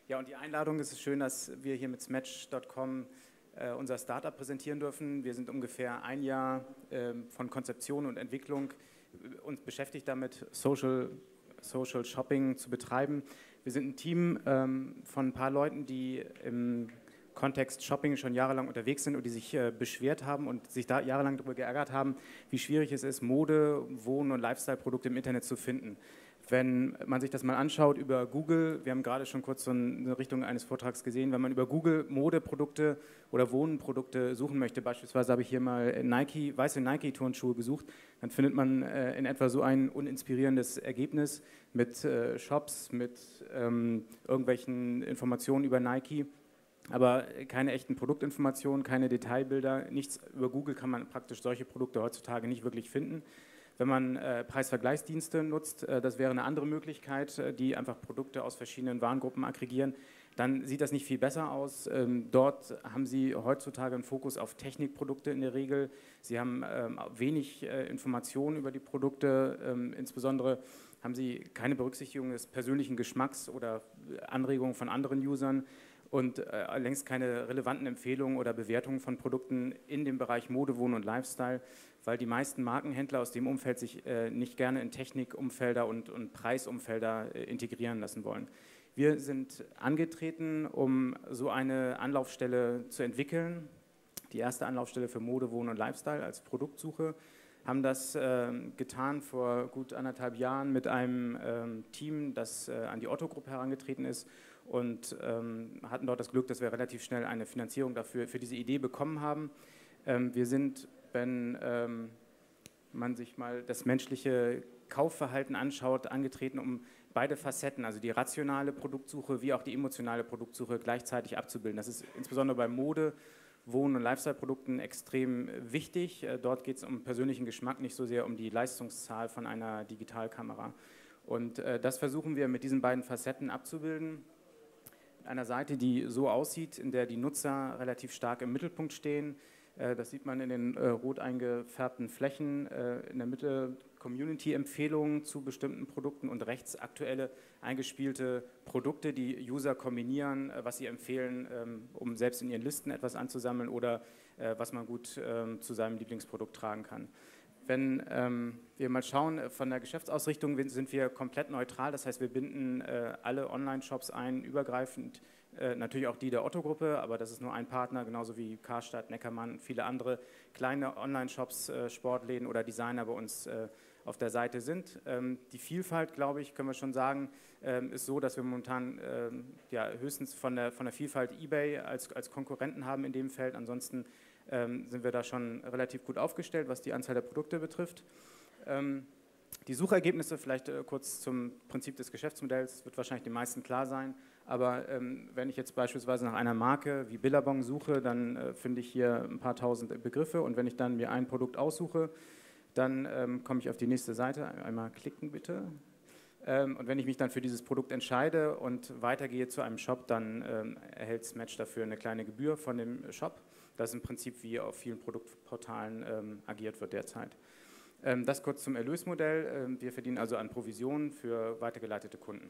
Ja, und die Einladung, es ist schön, dass wir hier mit Smatch.com unser Startup präsentieren dürfen. Wir sind ungefähr ein Jahr von Konzeption und Entwicklung uns beschäftigt damit, Social Shopping zu betreiben. Wir sind ein Team von ein paar Leuten, die im Kontext Shopping schon jahrelang unterwegs sind und die sich beschwert haben und sich da jahrelang darüber geärgert haben, wie schwierig es ist, Mode, Wohn- und Lifestyle-Produkte im Internet zu finden. Wenn man sich das mal anschaut über Google, wir haben gerade schon kurz so eine Richtung eines Vortrags gesehen, wenn man über Google Modeprodukte oder Wohnprodukte suchen möchte, beispielsweise habe ich hier mal weiße Nike-Turnschuhe gesucht, dann findet man in etwa so ein uninspirierendes Ergebnis mit Shops, mit irgendwelchen Informationen über Nike, aber keine echten Produktinformationen, keine Detailbilder, nichts. Über Google kann man praktisch solche Produkte heutzutage nicht wirklich finden. Wenn man Preisvergleichsdienste nutzt, das wäre eine andere Möglichkeit, die einfach Produkte aus verschiedenen Warengruppen aggregieren, dann sieht das nicht viel besser aus. Dort haben Sie heutzutage einen Fokus auf Technikprodukte in der Regel. Sie haben wenig Informationen über die Produkte, insbesondere haben Sie keine Berücksichtigung des persönlichen Geschmacks oder Anregungen von anderen Usern und längst keine relevanten Empfehlungen oder Bewertungen von Produkten in dem Bereich Mode, Wohnen und Lifestyle, weil die meisten Markenhändler aus dem Umfeld sich nicht gerne in Technikumfelder und Preisumfelder integrieren lassen wollen. Wir sind angetreten, um so eine Anlaufstelle zu entwickeln, die erste Anlaufstelle für Mode, Wohnen und Lifestyle als Produktsuche, haben das getan vor gut 1,5 Jahren mit einem Team, das an die Otto-Gruppe herangetreten ist und hatten dort das Glück, dass wir relativ schnell eine Finanzierung dafür für diese Idee bekommen haben. Wir sind, wenn man sich mal das menschliche Kaufverhalten anschaut, angetreten, um beide Facetten, also die rationale Produktsuche wie auch die emotionale Produktsuche gleichzeitig abzubilden. Das ist insbesondere bei Mode, Wohn- und Lifestyle-Produkten extrem wichtig. Dort geht es um persönlichen Geschmack, nicht so sehr um die Leistungszahl von einer Digitalkamera. Und das versuchen wir mit diesen beiden Facetten abzubilden. Einer Seite, die so aussieht, in der die Nutzer relativ stark im Mittelpunkt stehen. Das sieht man in den rot eingefärbten Flächen. In der Mitte Community-Empfehlungen zu bestimmten Produkten und rechts aktuelle eingespielte Produkte, die User kombinieren, was sie empfehlen, um selbst in ihren Listen etwas anzusammeln oder was man gut zu seinem Lieblingsprodukt tragen kann. Wenn wir mal schauen, von der Geschäftsausrichtung sind wir komplett neutral, das heißt, wir binden alle Online-Shops ein, übergreifend, natürlich auch die der Otto-Gruppe, aber das ist nur ein Partner, genauso wie Karstadt, Neckermann und viele andere kleine Online-Shops, Sportläden oder Designer bei uns auf der Seite sind. Die Vielfalt, glaube ich, können wir schon sagen, ist so, dass wir momentan ja, höchstens von der Vielfalt eBay als Konkurrenten haben in dem Feld, ansonsten sind wir da schon relativ gut aufgestellt, was die Anzahl der Produkte betrifft. Die Suchergebnisse, vielleicht kurz zum Prinzip des Geschäftsmodells, wird wahrscheinlich den meisten klar sein, aber wenn ich jetzt beispielsweise nach einer Marke wie Billabong suche, dann finde ich hier ein paar tausend Begriffe und wenn ich dann mir ein Produkt aussuche, dann komme ich auf die nächste Seite, einmal klicken bitte. Und wenn ich mich dann für dieses Produkt entscheide und weitergehe zu einem Shop, dann erhält Smatch dafür eine kleine Gebühr von dem Shop. Das ist im Prinzip wie auf vielen Produktportalen agiert wird derzeit. Das kurz zum Erlösmodell. Wir verdienen also an Provisionen für weitergeleitete Kunden.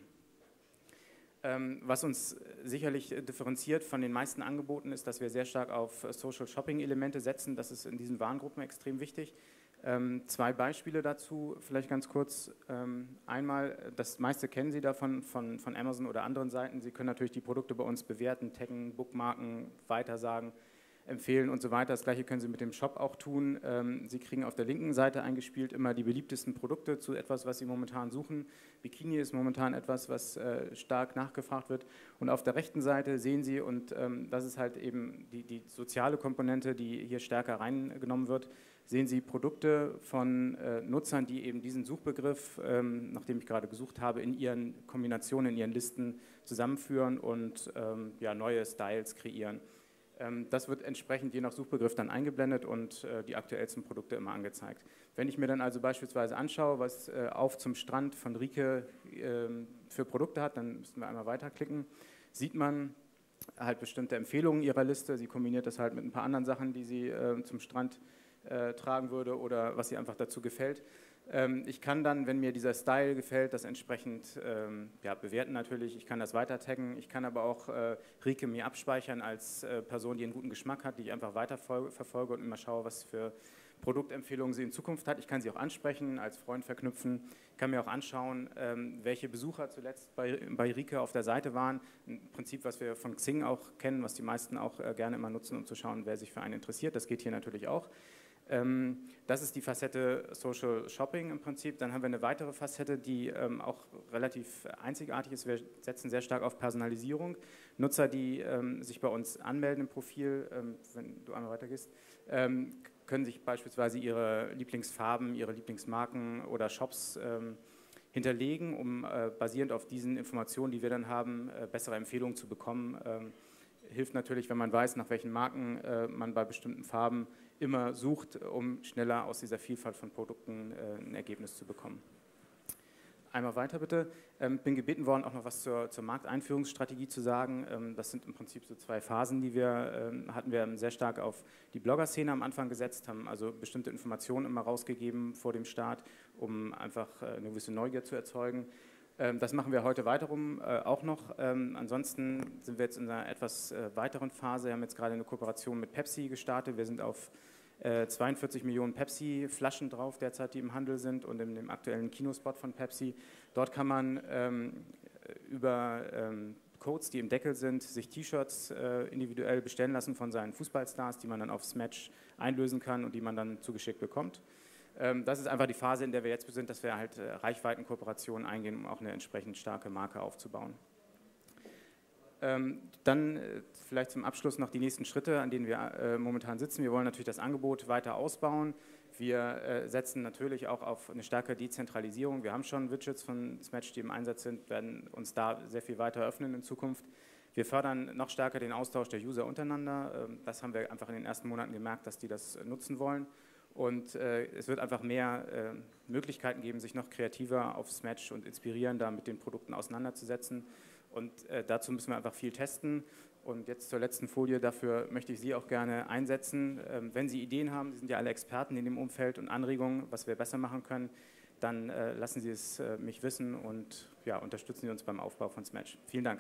Was uns sicherlich differenziert von den meisten Angeboten ist, dass wir sehr stark auf Social Shopping Elemente setzen. Das ist in diesen Warengruppen extrem wichtig. Zwei Beispiele dazu, vielleicht ganz kurz. Einmal, das meiste kennen Sie davon von Amazon oder anderen Seiten. Sie können natürlich die Produkte bei uns bewerten, taggen, bookmarken, weitersagen, empfehlen und so weiter. Das gleiche können Sie mit dem Shop auch tun. Sie kriegen auf der linken Seite eingespielt immer die beliebtesten Produkte zu etwas, was Sie momentan suchen. Bikini ist momentan etwas, was stark nachgefragt wird. Und auf der rechten Seite sehen Sie, und das ist halt eben die soziale Komponente, die hier stärker reingenommen wird, sehen Sie Produkte von Nutzern, die eben diesen Suchbegriff, nach dem ich gerade gesucht habe, in ihren Kombinationen, in ihren Listen zusammenführen und ja, neue Styles kreieren. Das wird entsprechend je nach Suchbegriff dann eingeblendet und die aktuellsten Produkte immer angezeigt. Wenn ich mir dann also beispielsweise anschaue, was auf zum Strand von Rike für Produkte hat, dann müssen wir einmal weiterklicken, sieht man halt bestimmte Empfehlungen ihrer Liste. Sie kombiniert das halt mit ein paar anderen Sachen, die sie zum Strand tragen würde oder was ihr einfach dazu gefällt. Ich kann dann, wenn mir dieser Style gefällt, das entsprechend ja, bewerten natürlich. Ich kann das weiter taggen. Ich kann aber auch Rike mir abspeichern als Person, die einen guten Geschmack hat, die ich einfach weiter verfolge und immer schaue, was für Produktempfehlungen sie in Zukunft hat. Ich kann sie auch ansprechen, als Freund verknüpfen. Ich kann mir auch anschauen, welche Besucher zuletzt bei Rike auf der Seite waren. Ein Prinzip, was wir von Xing auch kennen, was die meisten auch gerne immer nutzen, um zu schauen, wer sich für einen interessiert. Das geht hier natürlich auch. Das ist die Facette Social Shopping im Prinzip. Dann haben wir eine weitere Facette, die auch relativ einzigartig ist. Wir setzen sehr stark auf Personalisierung. Nutzer, die sich bei uns anmelden im Profil, wenn du einmal weitergehst, können sich beispielsweise ihre Lieblingsfarben, ihre Lieblingsmarken oder Shops hinterlegen, um basierend auf diesen Informationen, die wir dann haben, bessere Empfehlungen zu bekommen. Hilft natürlich, wenn man weiß, nach welchen Marken man bei bestimmten Farben immer sucht, um schneller aus dieser Vielfalt von Produkten ein Ergebnis zu bekommen. Einmal weiter bitte. Bin gebeten worden, auch noch was zur Markteinführungsstrategie zu sagen. Das sind im Prinzip so 2 Phasen, die hatten wir sehr stark auf die Blogger-Szene am Anfang gesetzt, haben also bestimmte Informationen immer rausgegeben vor dem Start, um einfach eine gewisse Neugier zu erzeugen. Das machen wir heute weiterum auch noch. Ansonsten sind wir jetzt in einer etwas weiteren Phase. Wir haben jetzt gerade eine Kooperation mit Pepsi gestartet. Wir sind auf 42 Millionen Pepsi-Flaschen drauf derzeit, die im Handel sind und in dem aktuellen Kinospot von Pepsi. Dort kann man über Codes, die im Deckel sind, sich T-Shirts individuell bestellen lassen von seinen Fußballstars, die man dann aufs Match einlösen kann und die man dann zugeschickt bekommt. Das ist einfach die Phase, in der wir jetzt sind, dass wir halt Reichweitenkooperationen eingehen, um auch eine entsprechend starke Marke aufzubauen. Dann vielleicht zum Abschluss noch die nächsten Schritte, an denen wir momentan sitzen. Wir wollen natürlich das Angebot weiter ausbauen. Wir setzen natürlich auch auf eine starke Dezentralisierung. Wir haben schon Widgets von Smatch, die im Einsatz sind, werden uns da sehr viel weiter öffnen in Zukunft. Wir fördern noch stärker den Austausch der User untereinander. Das haben wir einfach in den ersten Monaten gemerkt, dass die das nutzen wollen. Und es wird einfach mehr Möglichkeiten geben, sich noch kreativer auf Smatch und inspirierender mit den Produkten auseinanderzusetzen. Und dazu müssen wir einfach viel testen. Und jetzt zur letzten Folie, dafür möchte ich Sie auch gerne einsetzen. Wenn Sie Ideen haben, Sie sind ja alle Experten in dem Umfeld und Anregungen, was wir besser machen können, dann lassen Sie es mich wissen und ja, unterstützen Sie uns beim Aufbau von Smatch. Vielen Dank.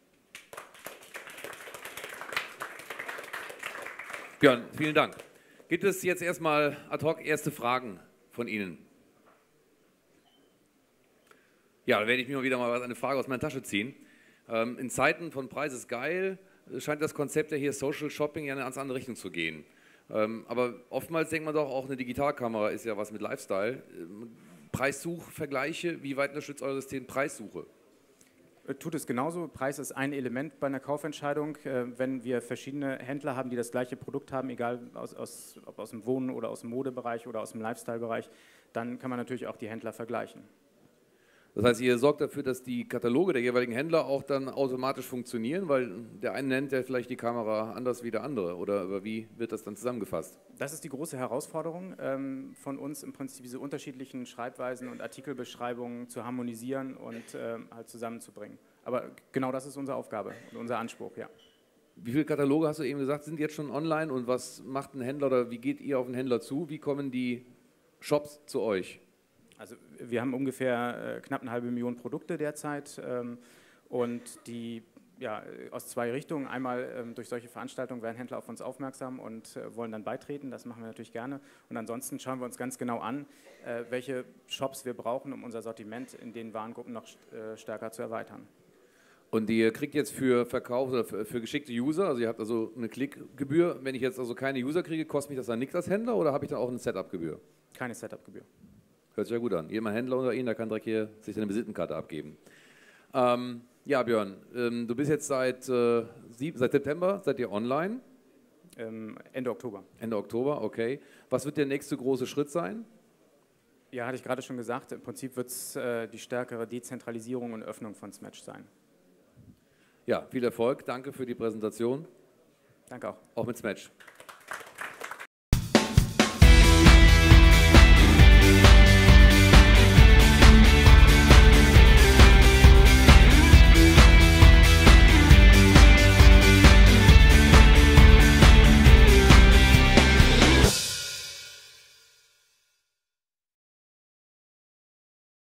Björn, vielen Dank. Gibt es jetzt erstmal ad hoc erste Fragen von Ihnen? Ja, dann werde ich mir wieder mal eine Frage aus meiner Tasche ziehen. In Zeiten von Preis ist geil, scheint das Konzept ja hier Social Shopping ja in eine ganz andere Richtung zu gehen. Aber oftmals denkt man doch, auch eine Digitalkamera ist ja was mit Lifestyle. Preissuchvergleiche, wie weit unterstützt euer System Preissuche? Tut es genauso. Preis ist ein Element bei einer Kaufentscheidung. Wenn wir verschiedene Händler haben, die das gleiche Produkt haben, egal ob aus dem Wohnen oder aus dem Modebereich oder aus dem Lifestyle-Bereich, dann kann man natürlich auch die Händler vergleichen. Das heißt, ihr sorgt dafür, dass die Kataloge der jeweiligen Händler auch dann automatisch funktionieren, weil der eine nennt ja vielleicht die Kamera anders wie der andere, oder wie wird das dann zusammengefasst? Das ist die große Herausforderung von uns, im Prinzip diese unterschiedlichen Schreibweisen und Artikelbeschreibungen zu harmonisieren und halt zusammenzubringen. Aber genau das ist unsere Aufgabe und unser Anspruch, ja. Wie viele Kataloge, hast du eben gesagt, sind jetzt schon online und was macht ein Händler oder wie geht ihr auf einen Händler zu? Wie kommen die Shops zu euch? Also wir haben ungefähr knapp 1,5 Million Produkte derzeit und die ja, aus 2 Richtungen. Einmal durch solche Veranstaltungen werden Händler auf uns aufmerksam und wollen dann beitreten, das machen wir natürlich gerne. Und ansonsten schauen wir uns ganz genau an, welche Shops wir brauchen, um unser Sortiment in den Warengruppen noch stärker zu erweitern. Und ihr kriegt jetzt für Verkauf oder für geschickte User, also ihr habt also eine Klickgebühr, wenn ich jetzt also keine User kriege, kostet mich das dann nichts als Händler oder habe ich dann auch eine Setup-Gebühr? Keine Setup-Gebühr. Hört sich ja gut an. Jeder Händler unter Ihnen, der kann direkt hier sich eine Visitenkarte abgeben. Ja, Björn, du bist jetzt seit September, seid ihr online? Ende Oktober. Ende Oktober, okay. Was wird der nächste große Schritt sein? Ja, hatte ich gerade schon gesagt, im Prinzip wird es die stärkere Dezentralisierung und Öffnung von Smatch sein. Ja, viel Erfolg, danke für die Präsentation. Danke auch. Auch mit Smatch.